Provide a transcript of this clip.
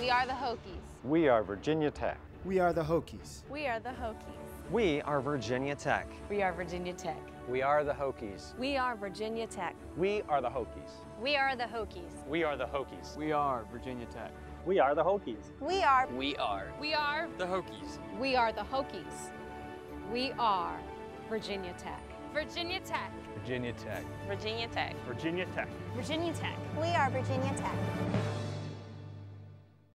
We are the Hokies. We are Virginia Tech. We are the Hokies. We are the Hokies. We are Virginia Tech. We are Virginia Tech. We are the Hokies. We are Virginia Tech. We are the Hokies. We are the Hokies. We are the Hokies. We are Virginia Tech. We are the Hokies. We are. We are. We are the Hokies. We are the Hokies. We are Virginia Tech. Virginia Tech. Virginia Tech. Virginia Tech. Virginia Tech. Virginia Tech. We are Virginia Tech.